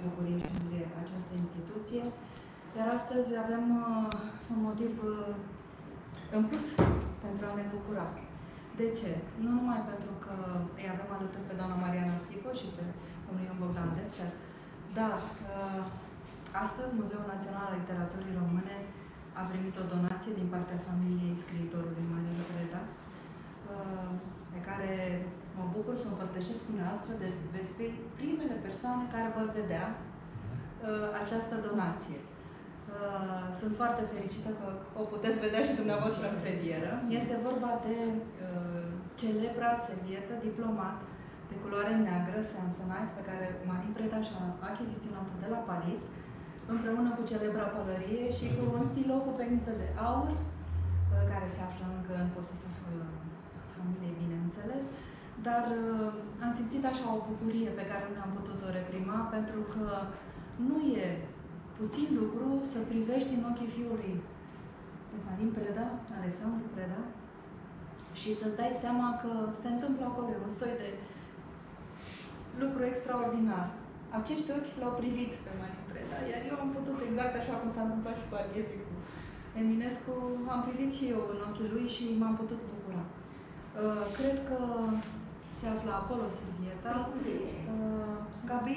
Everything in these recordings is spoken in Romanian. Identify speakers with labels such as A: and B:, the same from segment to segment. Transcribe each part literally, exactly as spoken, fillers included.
A: bucurie și mândrie această instituție. Iar astăzi avem uh, un motiv uh, în plus pentru a ne bucura. De ce? Nu numai pentru că îi avem alături pe doamna Mariana Sipo și pe domnul Ion Bogdan Depcer, dar uh, astăzi Muzeul Național al Literaturii Române a primit o donație din partea familiei scriitorului Marin Preda, uh, pe care mă bucur să o împărtășesc cu noastră, deci veți fi primele persoane care vor vedea uh, această donație. Uh, sunt foarte fericită că o puteți vedea și dumneavoastră în premieră. Este vorba de uh, celebra servietă diplomat de culoare neagră, Samsonite, pe care Marin Preda și-a achiziționat-o de la Paris, împreună cu celebra pălărie și cu un stilou cu peniță de aur, uh, care se află încă în posesia familiei, bineînțeles. Dar uh, am simțit așa o bucurie pe care nu am putut-o reprima, pentru că nu e puțin lucru să privești în ochii fiului Marin Preda, Alexandru Preda, și să-ți dai seama că se întâmplă acolo un soi de lucru extraordinar. Acești ochi l-au privit pe Marin Preda, iar eu am putut, exact așa cum s-a întâmplat și cu Arghezi, cu Eminescu, am privit și eu în ochii lui și m-am putut bucura. Uh, cred că se află acolo servieta. Uh, Gabi?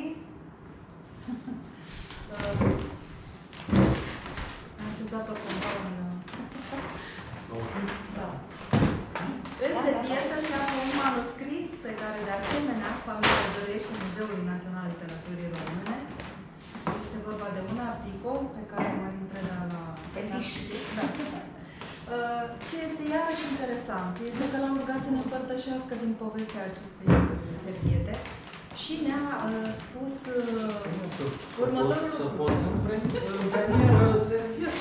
A: uh, am așezat-o cumva în... Da. În servietă se află un manuscris pe care, de asemenea, familia dorește Muzeului Național al Literaturii Române. Este vorba de un articol pe care Marin Preda l-a... Da. Ce este iarăși interesant este că l-am rugat să ne împărtășească din povestea acestei serviete și ne-a uh, spus uh, următorul lucru.
B: Să poți să în premieră servietă.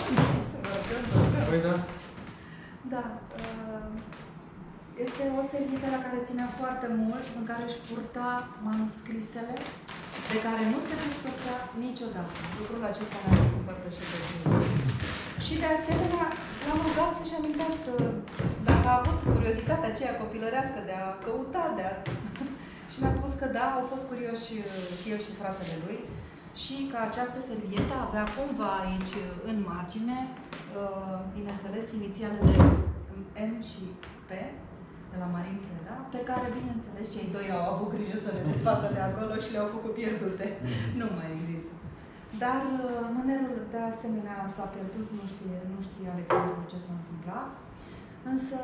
B: Păi da.
A: Da. Uh, este o servietă la care ținea foarte mult, în care își purta manuscrisele, de care nu se despărțea niciodată. Lucrul acesta ne-a fost împărtășit de tine. Și de asemenea, l-am rugat să-și amintească dacă a avut curiozitatea aceea copilărească de a căuta, de a... și mi-a spus că da, au fost curioși și el și fratele lui și că această servietă avea cumva aici, în margine, bineînțeles, inițialele M și P, de la Marin Preda, pe care, bineînțeles, cei doi au avut grijă să le desfacă de acolo și le-au făcut pierdute. Nu mai există. Dar mânerul, de asemenea, s-a pierdut, nu știe, nu știe Alexandru ce s-a întâmplat. Însă,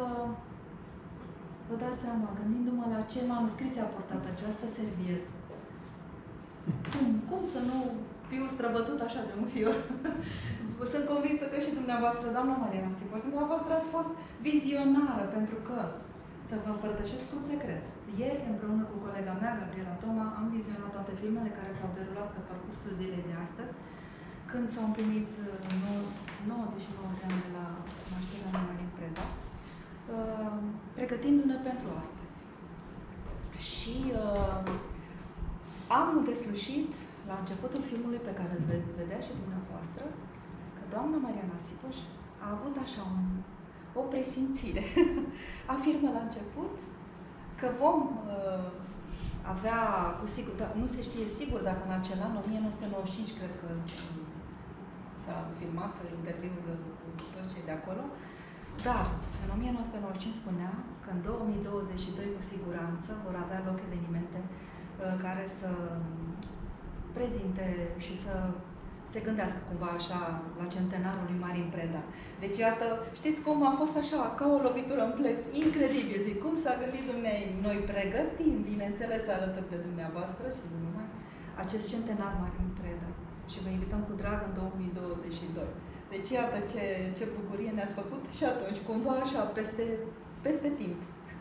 A: vă dați seama, gândindu-mă la ce manuscris a portat această servietă, cum, cum să nu fiu străbătut așa de un fior? Sunt convinsă că și dumneavoastră, doamna Mariana Sipo, dumneavoastră ați fost vizionară, pentru că, să vă împărtășesc un secret. Ieri, împreună cu colega mea, Gabriela Toma, am vizionat toate filmele care s-au derulat pe parcursul zilei de astăzi, când s-au împlinit nouăzeci și nouă de ani de la nașterea lui Marin Preda, uh, pregătindu-ne pentru astăzi. Și uh, am deslușit, la începutul filmului pe care îl veți vedea și dumneavoastră, că doamna Mariana Sipoș a avut așa un, o presimțire. Afirmă la început că vom uh, avea, cu sigur, da, nu se știe sigur dacă în acel an, o mie nouă sute nouăzeci și cinci, cred că s-a filmat interviul cu toți cei de acolo, dar în o mie nouă sute nouăzeci și cinci spunea că în două mii douăzeci și doi cu siguranță vor avea loc evenimente uh, care să prezinte și să se gândească cumva așa la centenarul lui Marin Preda. Deci, iată, știți cum a fost așa, ca o lovitură în plex, incredibil, zic, cum s-a gândit dumneavoastră. Noi pregătim, bineînțeles, alături de dumneavoastră și nu numai, acest centenar Marin Preda. Și vă invităm cu drag în două mii douăzeci și doi. Deci, iată ce, ce bucurie ne-ați făcut și atunci, cumva așa, peste, peste timp.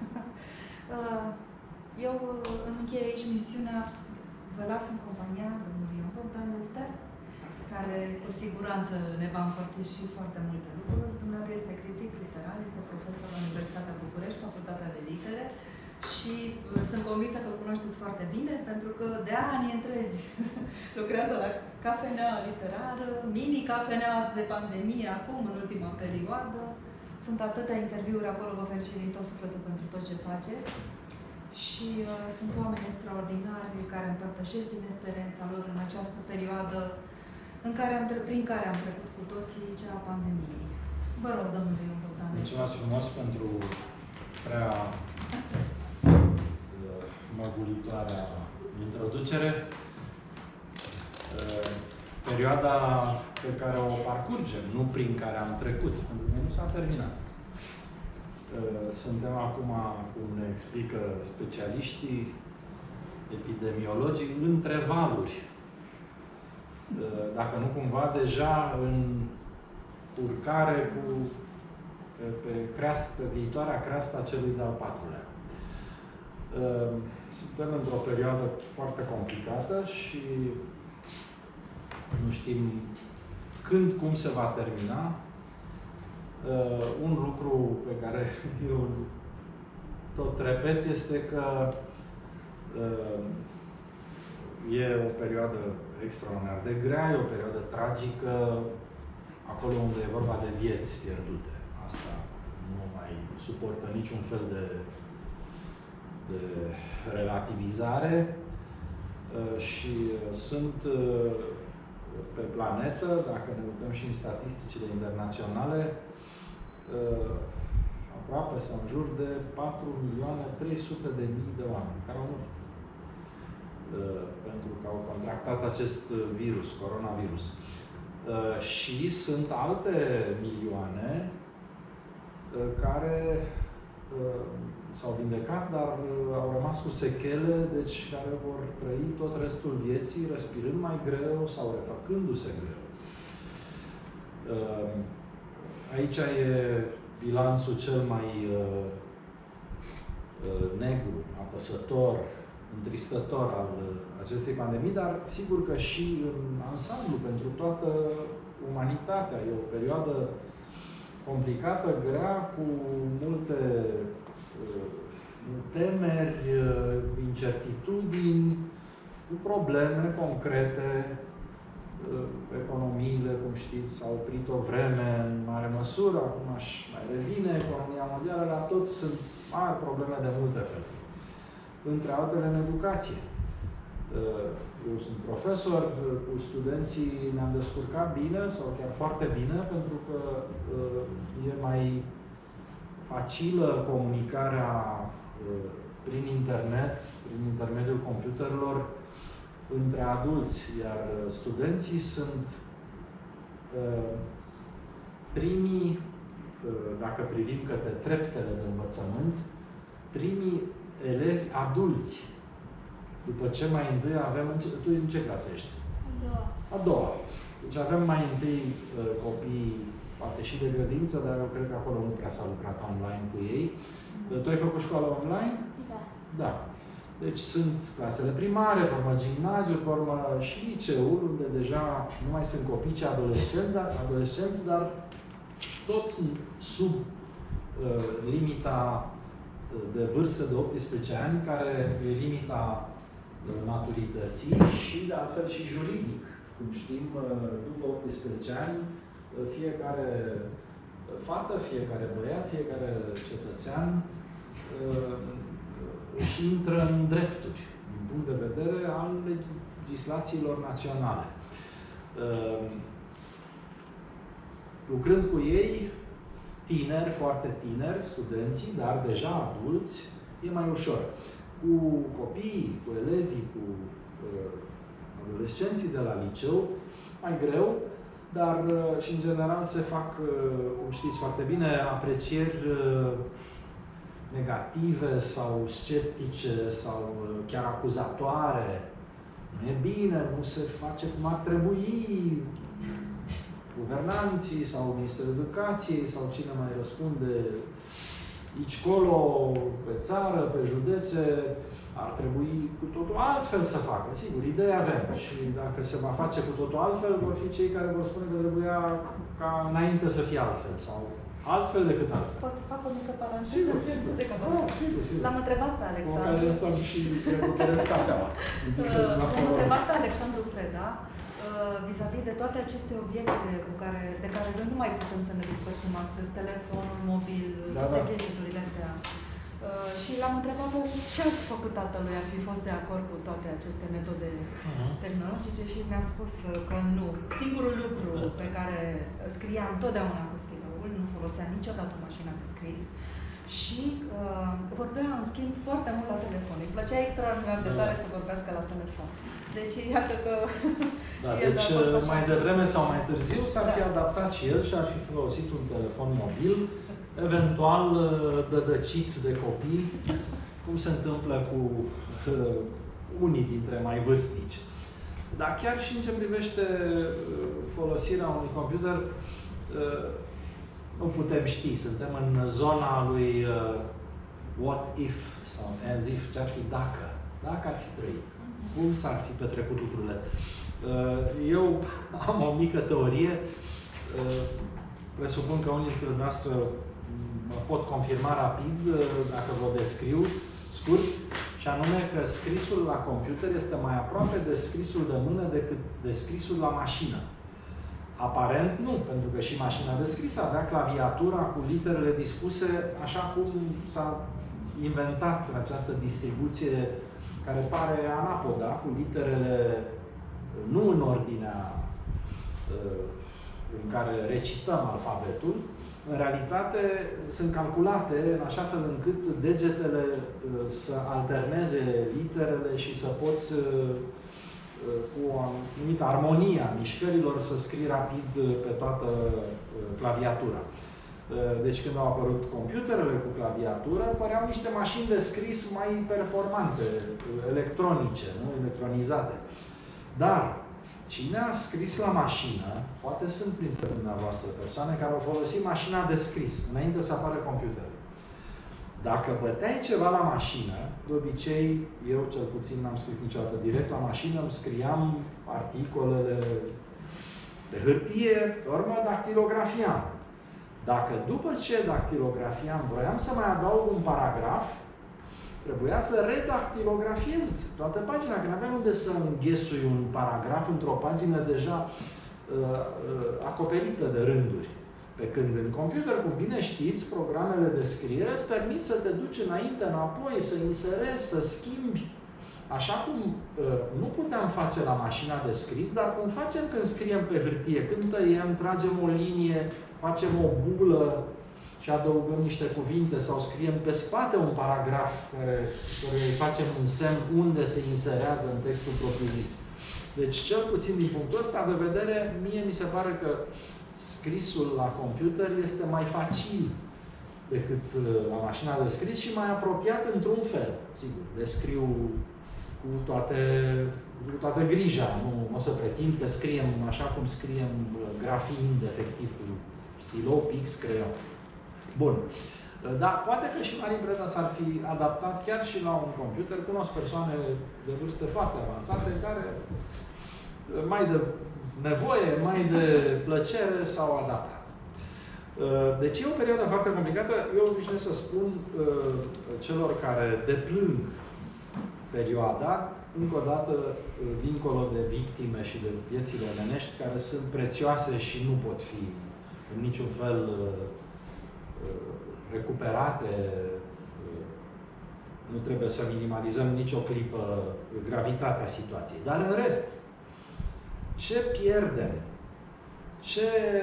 A: Eu închei aici misiunea, vă las în compania domnului Ion Bogdan Depcer, care cu siguranță ne va împărtăși foarte multe lucruri. Dumnezeu este critic literar, este profesor la Universitatea București, Facultatea de Litere și sunt convinsă că îl cunoașteți foarte bine, pentru că de ani întregi lucrează la cafenea literară, mini-cafenea de pandemie, acum, în ultima perioadă. Sunt atâtea interviuri acolo, vă felicit din tot sufletul pentru tot ce faceți. și uh, sunt oameni extraordinari care împărtășesc din experiența lor în această perioadă în care am, prin care am trecut cu toții, cea a pandemiei. Vă rog, domnule Ion Bogdan.
C: Mulțumesc frumos pentru prea măgulitoarea introducere. Perioada pe care o parcurgem, nu prin care am trecut, pentru că nu s-a terminat. Suntem acum, cum ne explică specialiștii epidemiologii, între valuri. Dacă nu cumva deja în urcare cu, pe, pe, creastă, pe viitoarea creastă celui de-al patrulea. Suntem într-o perioadă foarte complicată și nu știm când, cum se va termina. Uh, un lucru pe care eu tot repet este că uh, e o perioadă extraordinar de grea, e o perioadă tragică, acolo unde e vorba de vieți pierdute. Asta nu mai suportă niciun fel de, de relativizare uh, și sunt uh, pe planetă, dacă ne uităm și în statisticile internaționale, uh, aproape sau în jur de patru milioane trei sute de mii de oameni care au murit uh, pentru că au contractat acest virus, coronavirus. Uh, și sunt alte milioane uh, care uh, s-au vindecat, dar uh, au rămas cu sechele, deci care vor trăi tot restul vieții, respirând mai greu sau refăcându-se greu. Uh, aici e bilanțul cel mai uh, uh, negru, apăsător, întristător al uh, acestei pandemii, dar sigur că și în ansamblu, pentru toată umanitatea. E o perioadă complicată, grea, cu multe temeri, incertitudini, cu probleme concrete. Economiile, cum știți, s-au oprit o vreme în mare măsură, acum aș mai revine, economia mondială, dar tot sunt mari probleme de multe feluri. Între altele în educație. Eu sunt profesor, cu studenții ne-am descurcat bine, sau chiar foarte bine, pentru că e mai facilă comunicarea prin internet, prin intermediul computerelor, între adulți, iar studenții sunt uh, primii, uh, dacă privim către treptele de învățământ, primii elevi adulți. După ce mai întâi avem... În ce, tu în ce clasă ești?
D: A doua.
C: A doua. Deci avem mai întâi uh, copii, poate și de grădință, dar eu cred că acolo nu prea s-a lucrat online cu ei. Uh, tu ai făcut școală online?
D: Da.
C: Da. Deci sunt clasele primare, pe urmă gimnaziul, pe urmă și liceul, unde deja nu mai sunt copii, ci adolescenți, dar, adolescenți, dar tot sub uh, limita de vârstă de optsprezece ani, care e limita uh, maturității și, de altfel, și juridic. Cum știm, uh, după optsprezece ani, uh, fiecare fată, fiecare băiat, fiecare cetățean uh, și intră în drepturi, din punct de vedere al legislațiilor naționale. Uh, lucrând cu ei, tineri, foarte tineri, studenții, dar deja adulți, e mai ușor. Cu copiii, cu elevii, cu uh, adolescenții de la liceu, mai greu, dar uh, și în general se fac, uh, cum știți foarte bine, aprecieri uh, negative sau sceptice sau chiar acuzatoare. Nu e bine, nu se face cum ar trebui. Guvernanții sau Ministerul Educației sau cine mai răspunde aici, colo, pe țară, pe județe, ar trebui cu totul altfel să facă. Sigur, idei avem. Și dacă se va face cu totul altfel, vor fi cei care vor spune că trebuia ca înainte să fie altfel sau altfel decât altfel.
A: Pot să fac o mică paranteză?
C: Sigur,
A: Ce
C: sigur.
A: scuze că vă
C: Oh, sigur, sigur.
A: L-am întrebat pe
C: Cu
A: Alexandru.
C: ocazia asta și recuperez cafeaua.
A: L-am întrebat pe Alexandru Preda vis-a-vis de toate aceste obiecte cu care, de care noi nu mai putem să ne despărțim astăzi, telefonul mobil,
C: Da,
A: toate
C: da.
A: gadgeturile astea. Uh, și l-am întrebat ce a făcut tatălui, ar fi fost de acord cu toate aceste metode uh-huh. tehnologice și mi-a spus că nu. Singurul lucru pe care scria întotdeauna cu stiloul, nu folosea niciodată mașina de scris și uh, vorbea, în schimb, foarte mult la telefon. Îi plăcea extraordinar de tare să vorbească la telefon. Deci, iată că...
C: Da, deci mai devreme sau mai târziu s-ar da. fi adaptat și el și ar fi folosit un telefon mobil, eventual dădăcit de copii, cum se întâmplă cu uh, unii dintre mai vârstnici. Dar chiar și în ce privește folosirea unui computer, uh, nu putem ști. Suntem în zona lui uh, what if sau as if, ce ar fi dacă. Dacă ar fi trăit. Cum s-ar fi petrecut lucrurile. Uh, eu am o mică teorie, uh, presupun că unii dintre noastre mă pot confirma rapid, dacă vă descriu scurt, și anume că scrisul la computer este mai aproape de scrisul de mână decât de scrisul la mașină. Aparent nu, pentru că și mașina de scris avea claviatura cu literele dispuse așa cum s-a inventat această distribuție care pare anapoda, cu literele nu în ordinea în care recităm alfabetul. În realitate sunt calculate în așa fel încât degetele să alterneze literele și să poți cu o anumită armonie a mișcărilor să scrii rapid pe toată claviatura. Deci când au apărut computerele cu claviatură, păreau niște mașini de scris mai performante, electronice, nu? Electronizate. Dar cine a scris la mașină, poate sunt printre dumneavoastră persoane care au folosit mașina de scris înainte să apară computerul. Dacă băteai ceva la mașină, de obicei, eu cel puțin n-am scris niciodată direct la mașină, îmi scriam articolele pe hârtie, pe urmă dactilografiam. Dacă după ce dactilografiam vroiam să mai adaug un paragraf, trebuia să redactilografiez toată pagina, că n-aveam unde să înghesui un paragraf într-o pagină deja uh, uh, acoperită de rânduri. Pe când în computer, cum bine știți, programele de scriere îți permit să te duci înainte, înapoi, să inserezi, să schimbi. Așa cum uh, nu puteam face la mașina de scris, dar cum facem când scriem pe hârtie, când tăiem, tragem o linie, facem o bulă și adăugăm niște cuvinte sau scriem pe spate un paragraf care, care îi facem un semn unde se inserează în textul propriu-zis. Deci, cel puțin din punctul ăsta de vedere, mie mi se pare că scrisul la computer este mai facil decât la mașina de scris și mai apropiat într-un fel. Sigur, descriu cu toate, cu toată grija. Nu o să pretind că scriem așa cum scriem grafiind, efectiv, cu stilou, pix, creion. Bun. Dar poate că și Marin Preda s-ar fi adaptat chiar și la un computer. Cunosc persoane de vârste foarte avansate care mai de nevoie, mai de plăcere s-au adaptat. Deci e o perioadă foarte complicată. Eu obișnuiesc să spun celor care deplâng perioada, încă o dată, dincolo de victime și de viețile omenești, care sunt prețioase și nu pot fi în niciun fel recuperate, nu trebuie să minimalizăm nicio clipă gravitatea situației. Dar în rest, ce pierdem? Ce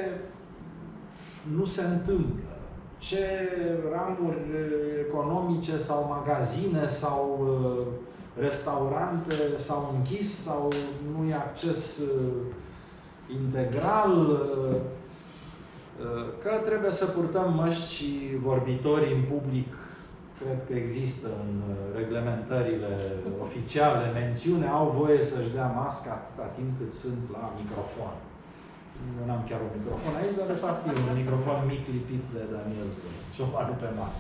C: nu se întâmplă? Ce ramuri economice sau magazine sau restaurante s-au închis sau nu e acces integral? Că trebuie să purtăm măști și vorbitorii în public, cred că există în reglementările oficiale, mențiune, au voie să-și dea masca atâta timp cât sunt la microfon. Eu n-am chiar un microfon aici, dar de fapt e un microfon mic lipit de Daniel Ciobanu pe masă.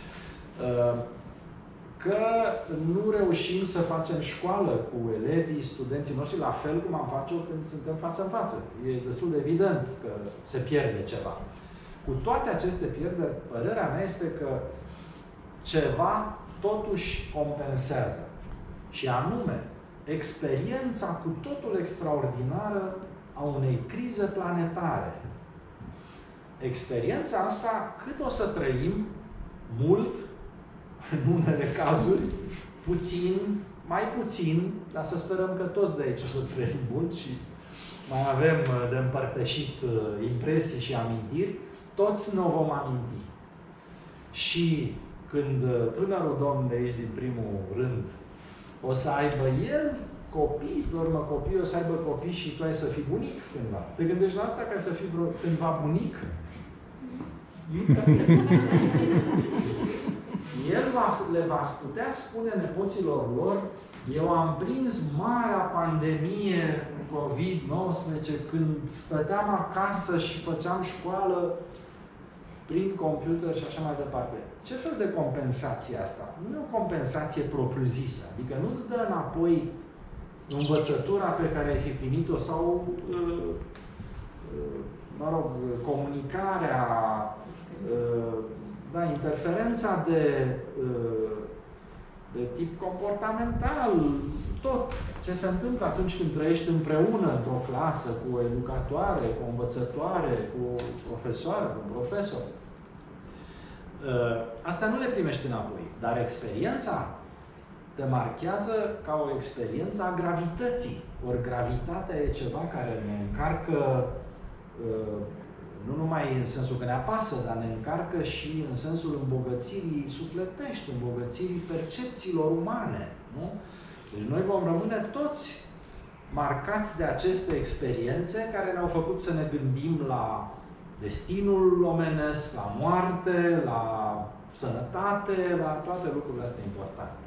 C: Că nu reușim să facem școală cu elevii, studenții noștri, la fel cum am face-o când suntem față în față. E destul de evident că se pierde ceva. Cu toate aceste pierderi, părerea mea este că ceva totuși compensează. Și anume, experiența cu totul extraordinară a unei crize planetare. Experiența asta, cât o să trăim, mult, în unele cazuri, puțin, mai puțin, dar să sperăm că toți de aici o să trăim mult și mai avem de împărtășit impresii și amintiri, toți ne vom aminti. Și când tânărul domn de aici, din primul rând, o să aibă el copii, pe urmă copii, o să aibă copii și tu ai să fii bunic cândva. Te gândești la asta, ca să fii vreo, cândva bunic? El va, le va putea spune nepoților lor: eu am prins marea pandemie COVID nouăsprezece când stăteam acasă și făceam școală prin computer și așa mai departe. Ce fel de compensație asta? Nu e o compensație propriu-zisă. Adică nu-ți dă înapoi învățătura pe care ai fi primit-o sau, mă rog, comunicarea, da, interferența de, de tip comportamental, tot ce se întâmplă atunci când trăiești împreună într-o clasă cu o educatoare, cu o învățătoare, cu o profesoară, cu un profesor. Asta nu le primești înapoi, dar experiența te marchează ca o experiență a gravității. Ori gravitatea e ceva care ne încarcă, nu numai în sensul că ne apasă, dar ne încarcă și în sensul îmbogățirii sufletești, îmbogățirii percepțiilor umane. Nu? Deci noi vom rămâne toți marcați de aceste experiențe care ne-au făcut să ne gândim la destinul omenesc, la moarte, la sănătate, la toate lucrurile astea importante.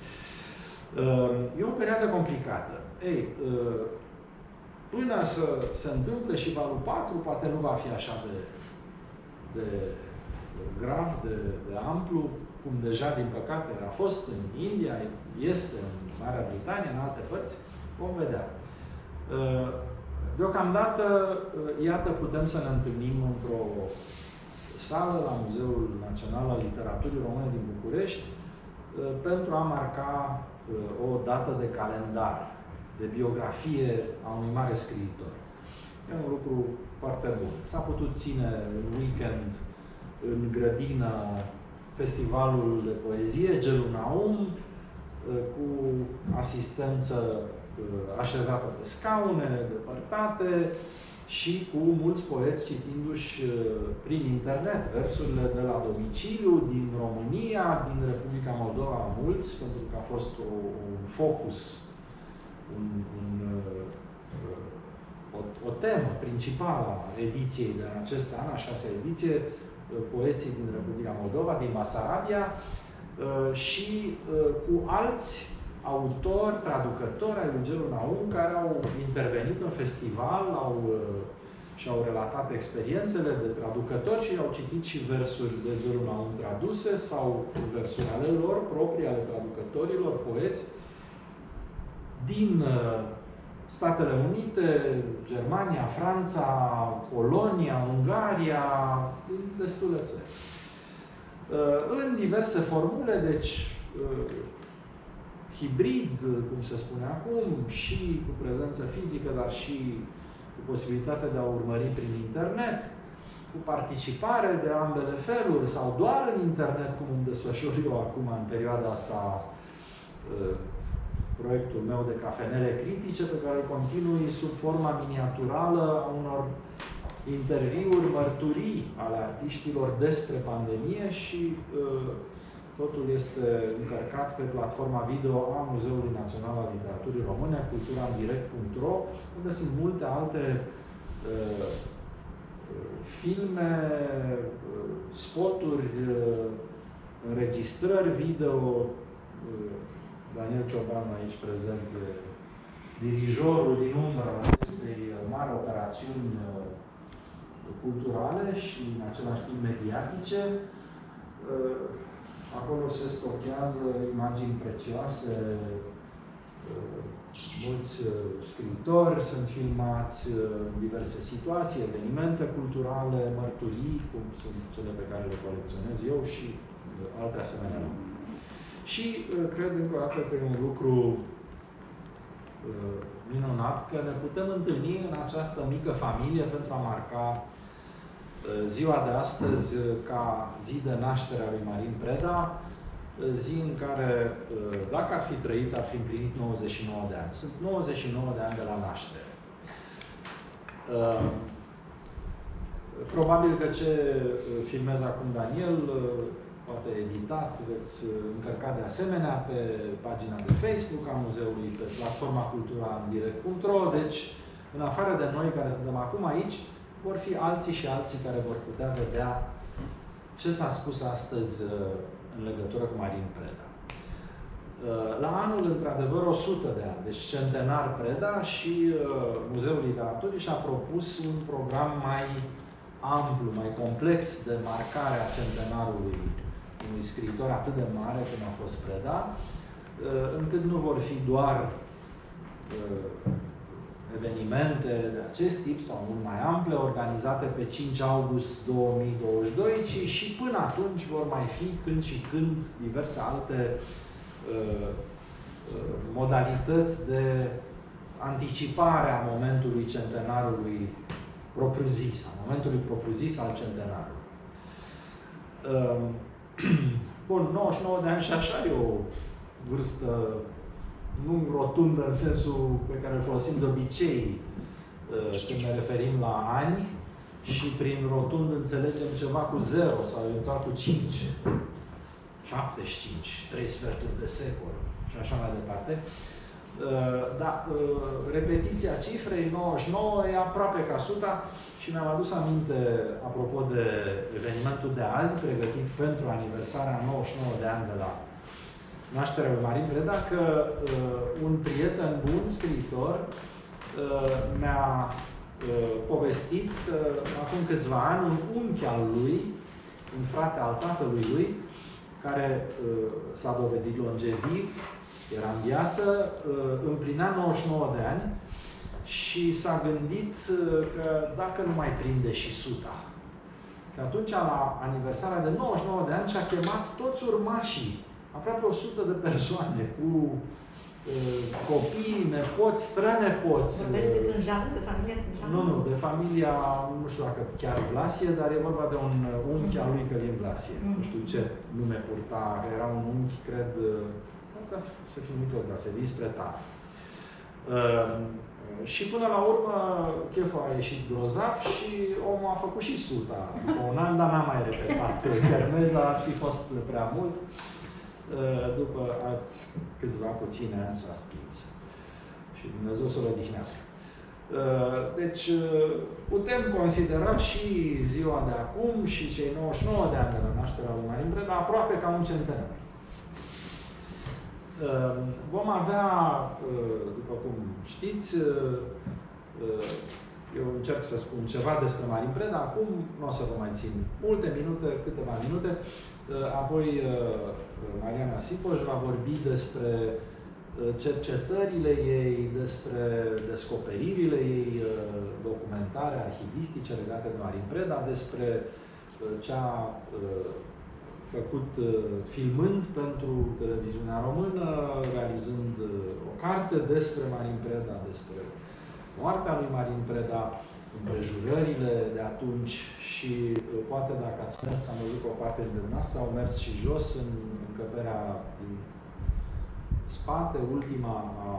C: E o perioadă complicată. Ei, până să se întâmple și valul patru, poate nu va fi așa de, de grav, de, de amplu, cum deja, din păcate, a fost în India, este în Marea Britanie, în alte părți, vom vedea. Deocamdată, iată, putem să ne întâlnim într-o sală la Muzeul Național al Literaturii Române din București pentru a marca o dată de calendar, de biografie a unui mare scriitor. E un lucru foarte bun. S-a putut ține în weekend în grădină festivalul de poezie Gelul Naum, cu asistență așezată pe scaune depărtate și cu mulți poeți citindu-și prin internet versurile de la domiciliu, din România, din Republica Moldova, mulți, pentru că a fost o, un focus, un, un, o, o temă principală a ediției de acest an, a șasea ediție, poeții din Republica Moldova, din Basarabia, și cu alți autori, traducători ai lui Gelul Naum, care au intervenit în festival, au, și-au relatat experiențele de traducători și au citit și versuri de Gelul Naum traduse sau versuri ale lor, proprii, ale traducătorilor, poeți, din Statele Unite, Germania, Franța, Polonia, Ungaria, din destule țări. În diverse formule, deci hibrid, cum se spune acum, și cu prezență fizică, dar și cu posibilitatea de a urmări prin internet, cu participare de ambele feluri, sau doar în internet, cum îmi desfășur eu acum, în perioada asta, proiectul meu de cafenele critice, pe care îl continui sub forma miniaturală a unor interviuri, mărturii ale artiștilor despre pandemie și totul este încărcat pe platforma video a Muzeului Național al Literaturii Române, cultura în direct punct ro, unde sunt multe alte uh, filme, uh, spoturi, uh, înregistrări video. Uh, Daniel Cioban, aici prezent, dirijorul din umbră acestei mari operațiuni uh, culturale și în același timp mediatice. Uh, Acolo se stochează imagini prețioase, mulți scriitori sunt filmați în diverse situații, evenimente culturale, mărturii, cum sunt cele pe care le colecționez eu și alte asemenea lucruri. Și cred încă o dată că e un lucru minunat că ne putem întâlni în această mică familie pentru a marca ziua de astăzi ca zi de naștere a lui Marin Preda, zi în care, dacă ar fi trăit, ar fi împlinit nouăzeci și nouă de ani. Sunt nouăzeci și nouă de ani de la naștere. Probabil că ce filmez acum Daniel, poate editat, veți încărca de asemenea pe pagina de Facebook a muzeului, pe platforma cultura în direct punct ro. Deci, în afară de noi care suntem acum aici, vor fi alții și alții care vor putea vedea ce s-a spus astăzi în legătură cu Marin Preda. La anul, într-adevăr, o sută de ani, deci centenar Preda, și Muzeul Literaturii și-a propus un program mai amplu, mai complex de marcare a centenarului unui scriitor atât de mare cum a fost Preda, încât nu vor fi doar evenimente de acest tip sau mult mai ample, organizate pe cinci august două mii douăzeci și doi, ci și până atunci vor mai fi când și când diverse alte uh, uh, modalități de anticipare a momentului centenarului propriu-zis, a momentului propriu-zis al centenarului. Uh, Bun, nouăzeci și nouă de ani și așa e o vârstă nu rotundă în sensul pe care îl folosim de obicei când ne referim la ani, și prin rotund înțelegem ceva cu zero sau eventual cu cinci, șaptezeci și cinci, trei sferturi de secol și așa mai departe. Dar repetiția cifrei nouăzeci și nouă e aproape ca suta și mi-am adus aminte, apropo de evenimentul de azi, pregătit pentru aniversarea nouăzeci și nouă de ani de la nașterea lui Marin Preda, că uh, un prieten bun, scriitor, uh, mi-a uh, povestit că acum câțiva ani un unchi al lui, un frate al tatălui lui, care uh, s-a dovedit longeviv, era în viață, uh, împlinea nouăzeci și nouă de ani și s-a gândit uh, că dacă nu mai prinde și suta. Și atunci, la aniversarea de nouăzeci și nouă de ani, și-a chemat toți urmașii, aproape o sută de persoane, cu uh, copii, nepoți, strănepoți.
D: Vorbești de Tânjală, de familia Tânjală?
C: Nu, nu, de familia, nu știu dacă chiar Blasie, dar e vorba de un unchi al lui Călin Blasie. Mm. Nu știu ce nume purta, că era un unchi, cred, sau ca să, să fi numitor Blasie, dinspre tare. Uh, și până la urmă, cheful a ieșit grozav și omul a făcut și suta după un an, dar n-a mai repetat. Chermeza ar fi fost prea mult. După alți câțiva puține ani s-a stins. Și Dumnezeu să-l odihnească. Deci, putem considera și ziua de acum și cei nouăzeci și nouă de ani de la nașterea lui Marin Preda aproape ca un centenar. Vom avea, după cum știți, eu încerc să spun ceva despre Marin Preda, acum nu o să vă mai țin multe minute, câteva minute. Apoi Mariana Sipoș va vorbi despre cercetările ei, despre descoperirile ei documentare, arhivistice legate de Marin Preda, despre ce a făcut filmând pentru televiziunea română, realizând o carte despre Marin Preda, despre moartea lui Marin Preda, împrejurările de atunci și poate dacă ați mers, am văzut că o parte dintre noastre au mers și jos în încăperea din spate, ultima a,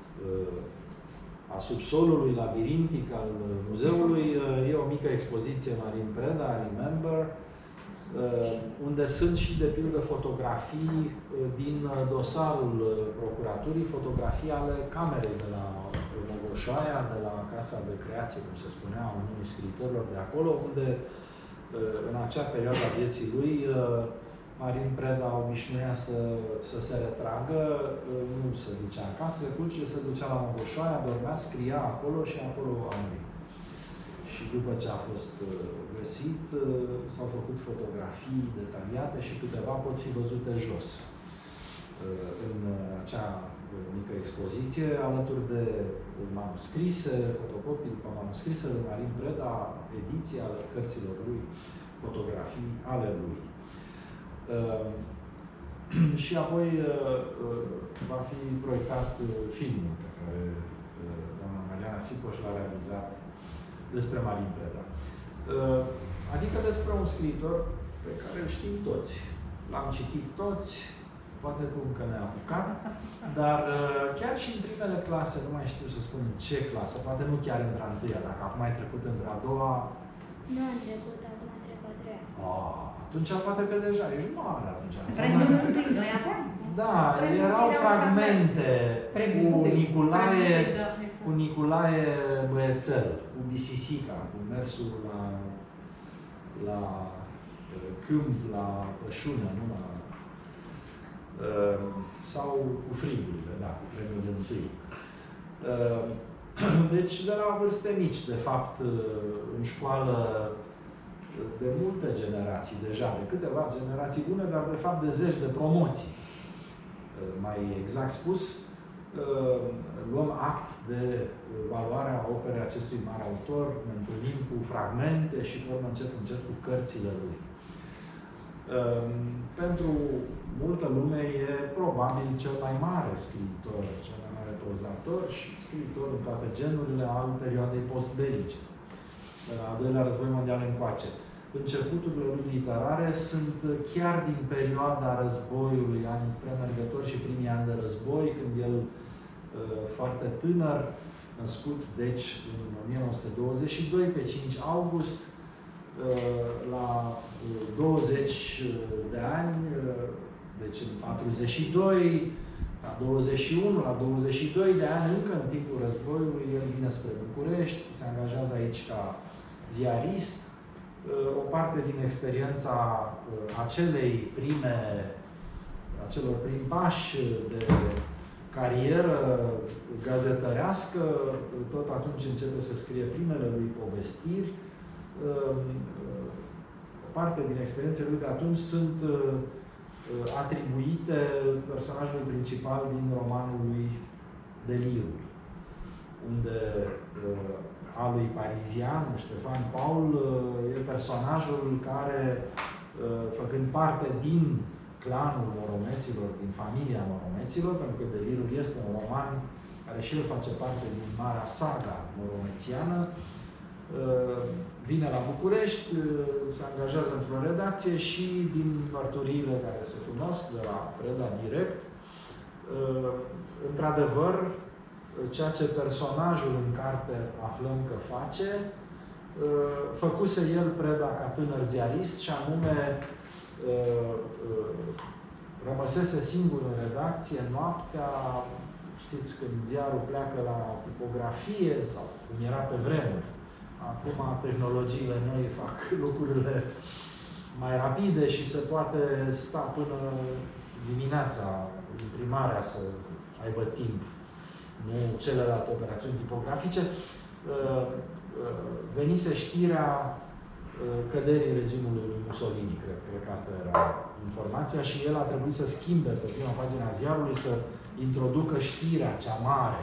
C: a subsolului labirintic al muzeului. E o mică expoziție Marin Preda, Remember, unde sunt și de pildă fotografii din dosarul procuraturii, fotografii ale camerei de la Mogoșoaia, de la Casa de Creație, cum se spunea, a unui scriitorilor de acolo, unde în acea perioadă a vieții lui Marin Preda obișnuia să, să se retragă, nu se ducea acasă, culcile se ducea la Mogoșoaia, dormea, scria acolo și acolo a murit. Și după ce a fost găsit, s-au făcut fotografii detaliate și câteva pot fi văzute jos în acea mică expoziție, alături de manuscrise, fotocopii după manuscrise de Marin Preda, ediții ale cărților lui, fotografii ale lui. Uh, și apoi uh, uh, va fi proiectat uh, filmul pe care uh, doamna Mariana Sipoș l-a realizat despre Marin Preda. Uh, adică despre un scriitor pe care îl știm toți. L-am citit toți, poate tu încă ne-ai apucat, dar uh, chiar și în primele clase, nu mai știu să spun în ce clasă, poate nu chiar într-a întâia, dacă acum ai trecut într-a doua...
E: Nu am trecut, acum am trecut a treia.
C: Oh, atunci poate că deja ești mare atunci.
D: Premiul întâi, noi aveam.
C: Da,
D: Premiul
C: erau
D: erau
C: fragmente
D: Premiul
C: cu
D: întâi.
C: Nicolae,
A: Da, exact.
C: cu Nicolae Băiețel, cu Bisisica, cu mersul la, la uh, câmp, la pășună, nu la... Uh, sau cu frigurile, da, cu premiul de întâi. Uh, deci de la vârste mici, de fapt, uh, în școală de multe generații deja, de câteva generații bune, dar de fapt de zeci de promoții. Uh, mai exact spus, uh, luăm act de valoarea operei acestui mare autor, ne întâlnim cu fragmente și formă încet încet cu cărțile lui. Pentru multă lume e probabil cel mai mare scriitor, cel mai mare prozator și scriitor în toate genurile al perioadei postbelice, de la al doilea război mondial încoace. Începuturile lui literare sunt chiar din perioada războiului, anii premergători și primii ani de război, când el, foarte tânăr, născut, deci, în o mie nouă sute douăzeci și doi, pe cinci august, la douăzeci de ani, deci în patruzeci și doi, la douăzeci și unu, la douăzeci și doi de ani, încă în timpul războiului, el vine spre București, se angajează aici ca ziarist. O parte din experiența acelei prime, acelor primi pași de carieră gazetărească, tot atunci începe să scrie primele lui povestiri. O parte din experiențele lui de atunci sunt atribuite personajului principal din romanul lui Delirul, unde a lui Parizian, Ștefan Paul, e personajul care, făcând parte din clanul Moromeților, din familia Moromeților, pentru că Delirul este un roman care și el face parte din marea saga moromețiană, vine la București, se angajează într-o redacție și din mărturiile care se cunosc de la Preda Direct, într-adevăr, ceea ce personajul în carte aflăm că face, făcuse el Preda ca tânăr ziarist și anume rămăsese singur în redacție noaptea, știți, când ziarul pleacă la tipografie sau cum era pe vremuri. Acum tehnologiile noi fac lucrurile mai rapide și se poate sta până dimineața imprimarea să aibă timp, nu celelalte operațiuni tipografice. Venise știrea căderii regimului lui Mussolini, cred, cred că asta era informația, și el a trebuit să schimbe pe prima pagina ziarului, să introducă știrea cea mare.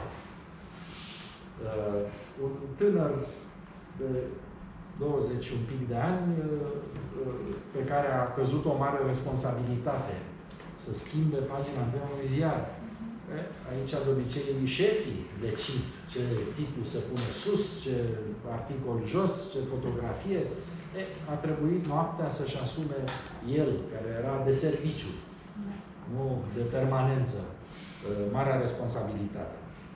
C: Un tânăr de douăzeci și un pic de ani, pe care a căzut o mare responsabilitate să schimbe pagina întâi unui ziar. Aici, de obicei, șefii decid ce titlu se pune sus, ce articol jos, ce fotografie. E, a trebuit noaptea să-și asume el, care era de serviciu, nu de permanență, marea responsabilitate.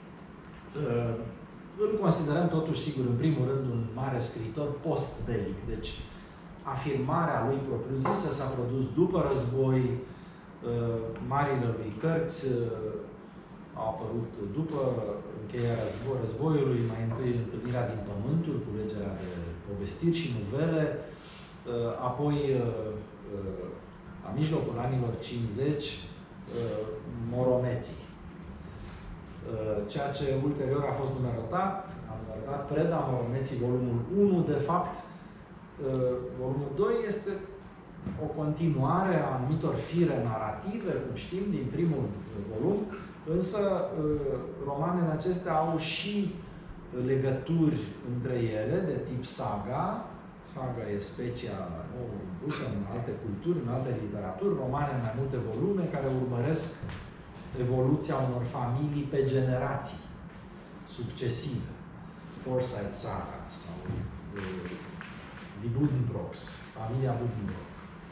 C: Îl considerăm totuși, sigur, în primul rând, un mare scriitor post-belic. Deci, afirmarea lui propriu-zisă s-a produs după război, marile lui cărți au apărut după încheierea război, războiului, mai întâi Întâlnirea din Pământul, culegerea de povestiri și novele, apoi, la mijlocul anilor cincizeci, Moromeții. Ceea ce ulterior a fost numerotat, a numerotat Preda Moromeții, volumul unu, de fapt, volumul doi este o continuare a anumitor fire narrative, cum știm, din primul volum, însă romanele acestea au și legături între ele, de tip saga. Saga e specia nou impusă în alte culturi, în alte literaturi, romane în mai multe volume, care urmăresc evoluția unor familii pe generații succesive. Forsyth Saga sau uh, Die Buddenbrooks, familia Buddenbrook,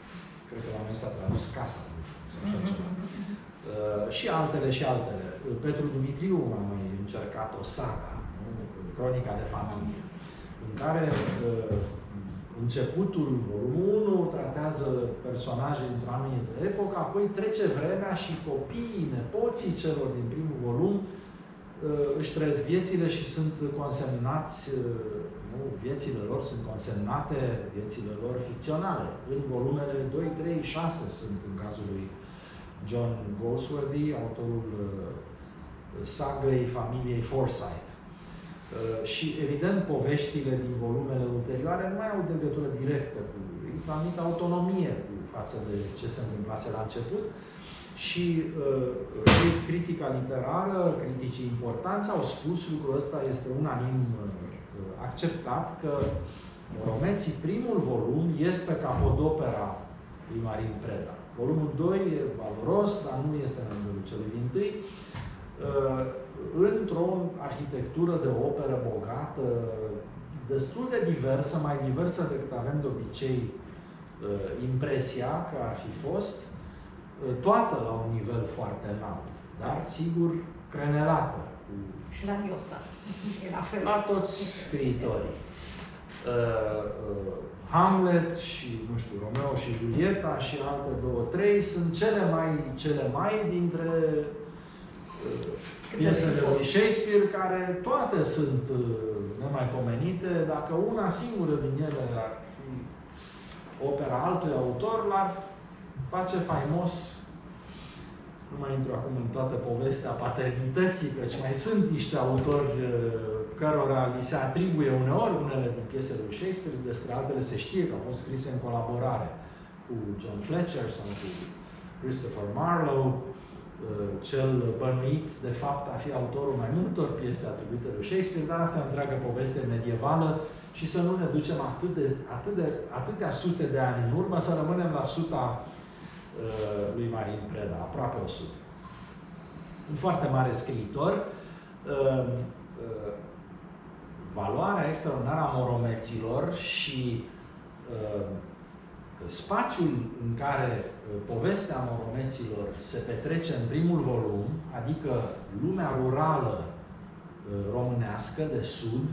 C: cred că la noi s-a tradus Casa lui, sau așa ceva. Uh, și altele și altele. Petru Dumitriu a mai încercat o saga, nu? Cronica de familie, în care uh, începutul volumul unu tratează personaje într-o anumită epocă, apoi trece vremea și copiii, nepoții celor din primul volum uh, își trăiesc viețile și sunt consemnați, uh, nu, viețile lor sunt consemnate, viețile lor ficționale. În volumele doi, trei, șase sunt în cazul lui John Goldsworthy, autorul uh, sagăi familiei Forsyth. Uh, și, evident, poveștile din volumele ulterioare nu mai au legătură directă cu... Există o anumită autonomie cu față de ce se întâmplase la început și uh, critica literară, criticii importanți au spus, lucrul ăsta este unanim uh, acceptat, că Moromeții, primul volum, este capodopera lui Marin Preda. Volumul doi e valoros, dar nu este în rândul celui dintâi. Uh, într-o arhitectură de operă bogată, destul de diversă, mai diversă decât avem de obicei uh, impresia că ar fi fost, uh, toată la un nivel foarte înalt, dar, sigur, crenelată. Cu...
D: Și la Diosa. La fel.
C: La toți scriitorii. Uh, uh, Hamlet și, nu știu, Romeo și Julieta și alte două, trei sunt cele mai, cele mai dintre uh, piesele lui Shakespeare, care toate sunt uh, nemaipomenite. Dacă una singură din ele ar fi opera altui autor, l-ar face faimos. Nu mai intru acum în toată povestea paternității, căci mai sunt niște autori uh, cărora li se atribuie uneori unele din piesele lui Shakespeare, despre altele se știe că au fost scrise în colaborare cu John Fletcher sau cu Christopher Marlowe, cel bănuit de fapt a fi autorul mai multor piese atribuite lui Shakespeare, dar asta e o întreagă poveste medievală și să nu ne ducem atât de, atât de, atâtea sute de ani în urmă, să rămânem la suta uh, lui Marin Preda, aproape o sută. Un foarte mare scriitor. Uh, uh, Valoarea extraordinară a Moromeților și uh, spațiul în care uh, povestea Moromeților se petrece în primul volum, adică lumea rurală uh, românească de sud,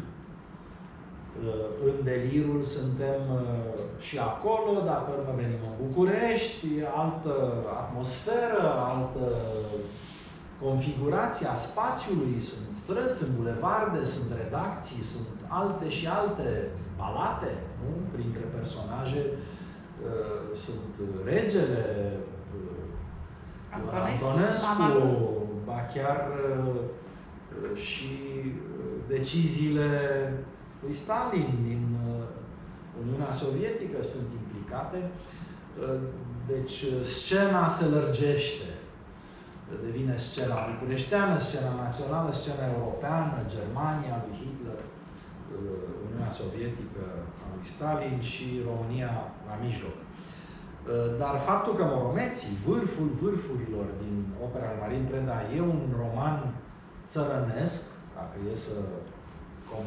C: uh, în delirul suntem uh, și acolo, dar pe urmă venim în București, altă atmosferă, altă configurația spațiului, sunt străzi, sunt bulevarde, sunt redacții, sunt alte și alte palate, nu? Printre personaje uh, sunt regele, uh, Antonescu, ba chiar uh, și deciziile lui Stalin din uh, Uniunea Sovietică sunt implicate. Uh, deci scena se lărgește. Devine scena bucureșteană, scena națională, scena europeană, Germania lui Hitler, Uniunea Sovietică a lui Stalin și România la mijloc. Dar faptul că Moromeții, vârful vârfurilor din opera lui Marin Preda, e un roman țărănesc, dacă e să, com,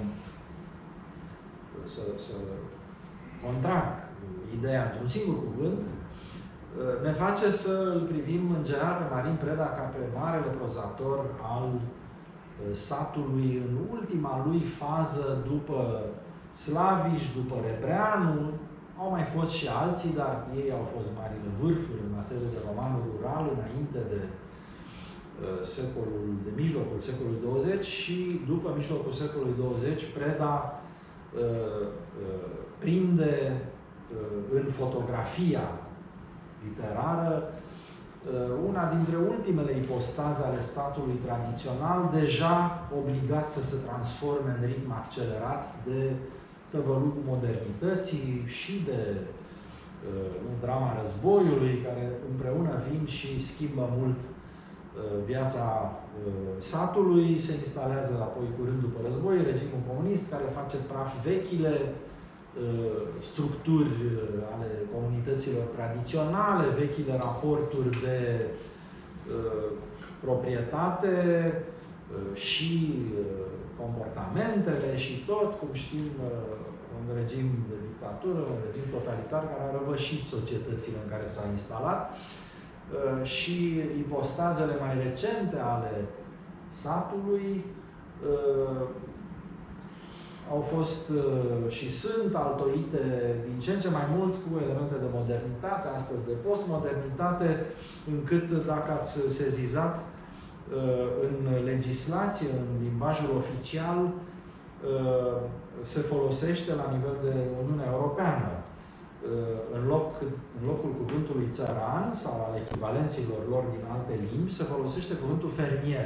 C: să, să contrag ideea într-un singur cuvânt, ne face să îl privim în general pe Marin Preda ca pe marele prozator al satului în ultima lui fază după Slaviș, după Rebreanu. Au mai fost și alții, dar ei au fost marile vârfuri în materie de romanul rural înainte de uh, secolul, de mijlocul secolului douăzeci și după mijlocul secolului douăzeci Preda uh, uh, prinde uh, în fotografia literară una dintre ultimele ipostaze ale statului tradițional, deja obligat să se transforme în ritm accelerat de tăvălugul modernității și de uh, drama războiului, care împreună vin și schimbă mult uh, viața uh, satului. Se instalează apoi curând după război regimul comunist, care face praf vechile structuri ale comunităților tradiționale, vechile raporturi de uh, proprietate uh, și uh, comportamentele și tot, cum știm, un regim de dictatură, un regim totalitar care a răvășit societățile în care s-a instalat și ipostazele mai recente ale satului au fost și sunt altoite din ce în ce mai mult cu elemente de modernitate, astăzi de postmodernitate, încât dacă ați sezizat în legislație, în limbajul oficial, se folosește la nivel de Uniunea Europeană. În, loc, în locul cuvântului țăran sau al echivalenților lor din alte limbi, se folosește cuvântul fermier.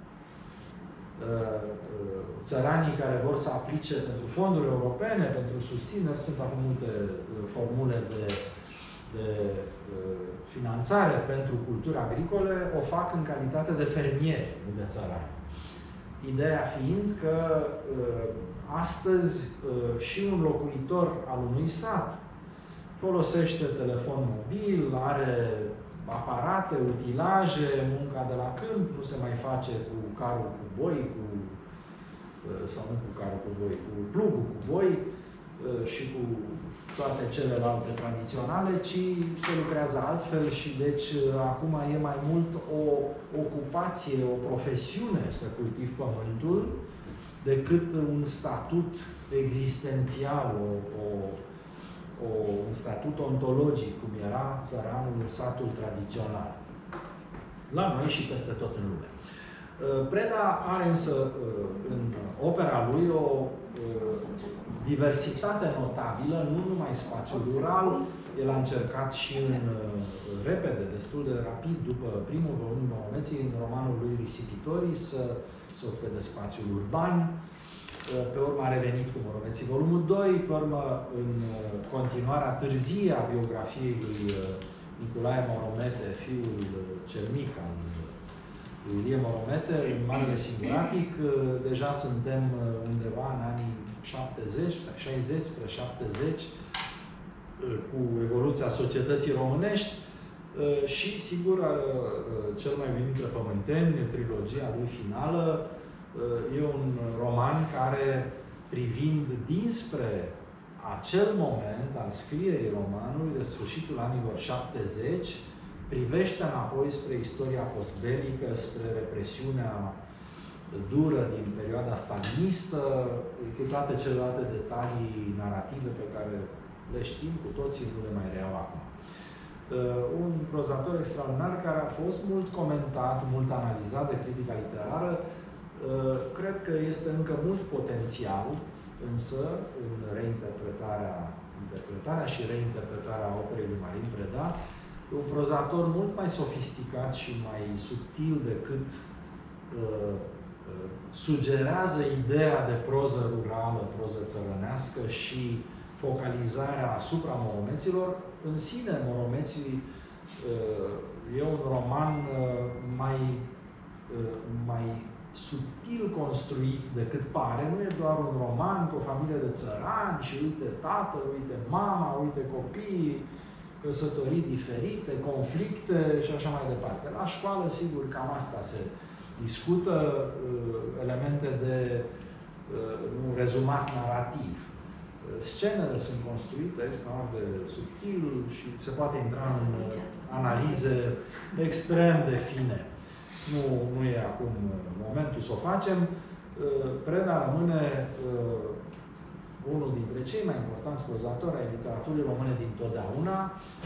C: Țăranii care vor să aplice pentru fonduri europene, pentru susțineri, sunt acum multe formule de, de finanțare pentru culturi agricole, o fac în calitate de fermieri, nu de țărani. Ideea fiind că astăzi și un locuitor al unui sat folosește telefon mobil, are aparate, utilaje, munca de la câmp nu se mai face cu carul cu boi, cu, sau nu cu carul cu boi, cu plugul cu boi și cu toate celelalte tradiționale, ci se lucrează altfel și deci acum e mai mult o ocupație, o profesiune să cultivi pământul, decât un statut existențial, o, o, o, un statut ontologic, cum era țăranul în satul tradițional. La noi și peste tot în lume. Preda are însă în opera lui o diversitate notabilă, nu numai spațiul rural, el a încercat și în repede, destul de rapid, după primul volum Moromeții, în romanul lui Risipitorii, să se ocupe de spațiul urban. Pe urmă a revenit cu Moromeții volumul doi, pe urmă în continuarea târzie a biografiei lui Nicolae Moromete, fiul cel mic al lui Ilie Moromete, în Marele Singuratic. Deja suntem undeva în anii șaptezeci, șaizeci spre șaptezeci, cu evoluția societății românești și, sigur, cel mai iubit dintre pământeni, trilogia lui finală, e un roman care, privind dinspre acel moment al scrierii romanului, de sfârșitul anilor șaptezeci, privește înapoi spre istoria postbelică, spre represiunea dură din perioada stalinistă, cu toate celelalte detalii narrative pe care le știm cu toții, nu le mai reiau acum. Uh, un prozator extraordinar care a fost mult comentat, mult analizat de critica literară. Uh, cred că este încă mult potențial, însă, în reinterpretarea interpretarea și reinterpretarea operei lui Marin Preda, un prozator mult mai sofisticat și mai subtil decât uh, sugerează ideea de proză rurală, proză țărănească și focalizarea asupra Moromeților. În sine, Moromeții e un roman mai, mai subtil construit decât pare. Nu e doar un roman cu o familie de țărani și uite tatăl, uite mama, uite copiii, căsătorii diferite, conflicte și așa mai departe. La școală, sigur, cam asta se discută, elemente de un rezumat narrativ. Scenele sunt construite extraordinar de subtil și se poate intra în analize extrem de fine. Nu, nu e acum momentul să o facem. Preda rămâne unul dintre cei mai importanți prozatori ai literaturii române dintotdeauna.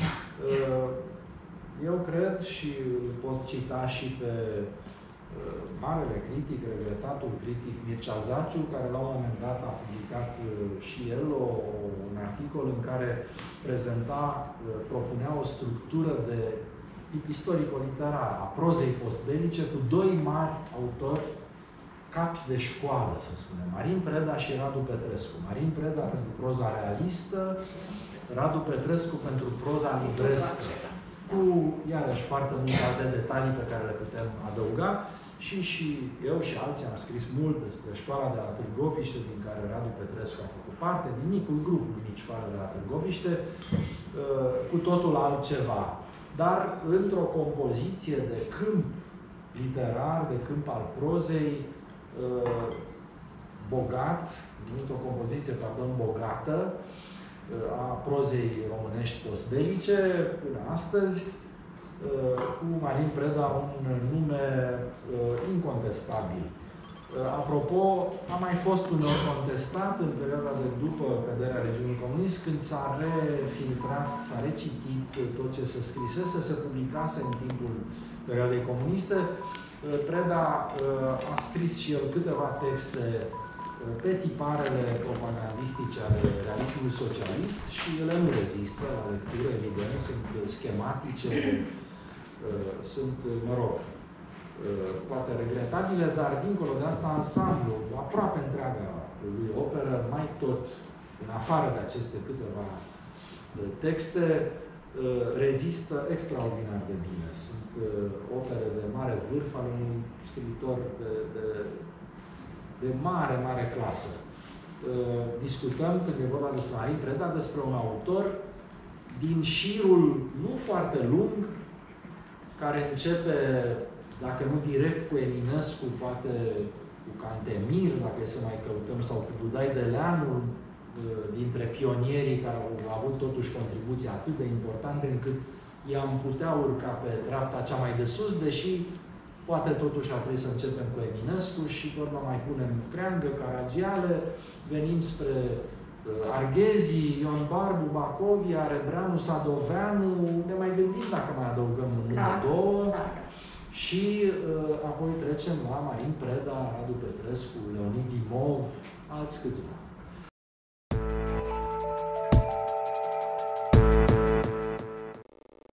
C: Eu cred și pot cita și pe marele critic, regretatul critic Mircea Zaciu, care la un moment dat a publicat și el o, un articol în care prezenta, propunea o structură de tip istorico-literar a prozei postbelice cu doi mari autori capi de școală, să spunem, Marin Preda și Radu Petrescu. Marin Preda pentru proza realistă, Radu Petrescu pentru proza livrescă, cu, iarăși, foarte multe alte detalii pe care le putem adăuga. Și, și eu și alții am scris mult despre școala de la Târgoviște, din care Radu Petrescu a făcut parte, din micul grup numit școala de la Târgoviște, cu totul altceva. Dar într-o compoziție de câmp literar, de câmp al prozei, bogat, într-o compoziție, pardon, bogată, a prozei românești postbelice până astăzi, cu Marin Preda un nume incontestabil. Apropo, a mai fost uneori contestat în perioada de după căderea regimului comunist, când s-a refiltrat, s-a recitit tot ce se scrisese, se publicase în timpul perioadei comuniste. Preda a scris și el câteva texte pe tiparele propagandistice ale realismului socialist și ele nu rezistă la lectură, evident, sunt schematice, sunt, mă rog, poate regretabile, dar dincolo de asta, ansamblu, aproape întreaga lui operă, mai tot, în afară de aceste câteva texte, rezistă extraordinar de bine. Sunt opere de mare vârf al unui scriitor de, de, de mare, mare clasă. Discutăm, când e vorba despre Marin Preda, despre un autor din șirul nu foarte lung, care începe, dacă nu direct cu Eminescu, poate cu Cantemir, dacă e să mai căutăm, sau cu Budai Deleanu, dintre pionierii care au avut totuși contribuții atât de importante încât i-am putea urca pe dreapta cea mai de sus, deși poate totuși ar trebui să începem cu Eminescu și pe urmă mai punem Creangă, Caragiale, venim spre Arghezi, Ion Barbu, Bacovia, Rebreanu, Sadoveanu, ne mai gândim dacă mai adăugăm un nume
D: Da.
C: două.
D: Da.
C: Și uh, apoi trecem la Marin Preda, Radu Petrescu, Leonid Dimov, alți câțiva.